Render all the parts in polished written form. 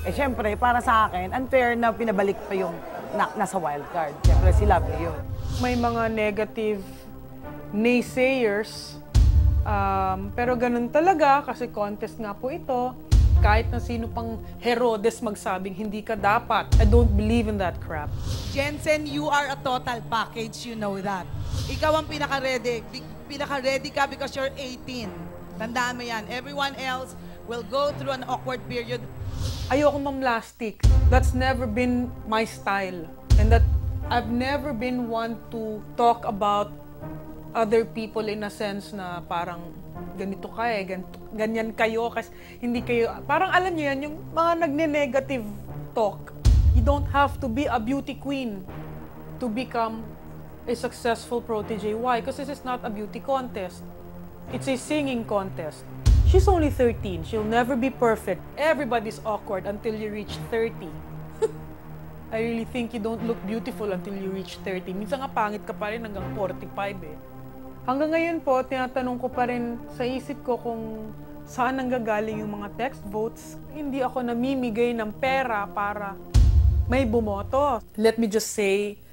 Eh syempre, para sa akin, unfair na pinabalik pa yung nasa wildcard. Syempre, si Lovely yun. May mga negative naysayers, pero ganun talaga kasi contest nga po ito. Kahit na sino pang Herodes magsabing hindi ka dapat. I don't believe in that crap. Jensen, you are a total package, you know that. Ikaw ang pinaka-ready. Pinaka-ready ka because you're 18. Tandaan mo yan. Everyone else will go through an awkward period. Ayoko mamlastic. That's never been my style. And that I've never been one to talk about other people in a sense na parang ganito ka ganyan kayo kasi hindi kayo, parang alam niyo yan, yung mga nagne-negative talk. You don't have to be a beauty queen to become a successful protege. Why? Because this is not a beauty contest. It's a singing contest. She's only 13. She'll never be perfect. Everybody's awkward until you reach 30. I really think you don't look beautiful until you reach 30. Minsan nga pangit ka pa rin hanggang 45 eh. Hanggang ngayon po, tinatanong ko pa rin sa isip ko kung saan nanggagaling yung mga text votes. Hindi ako namimigay ng pera para may bumoto. Let me just say,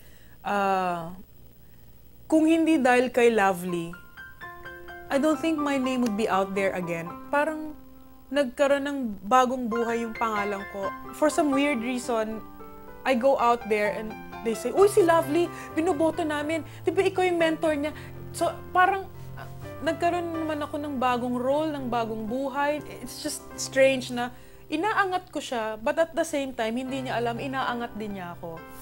kung hindi dahil kay Lovely, I don't think my name would be out there again. Parang nagkaroon ng bagong buhay yung pangalan ko. For some weird reason, I go out there and they say, "Uy, si Lovely, binoboto namin. Di ba ikaw yung mentor niya?" So, parang nagkaroon naman ako ng bagong role, ng bagong buhay. It's just strange na inaangat ko siya, but at the same time, hindi niya alam, inaangat din niya ako.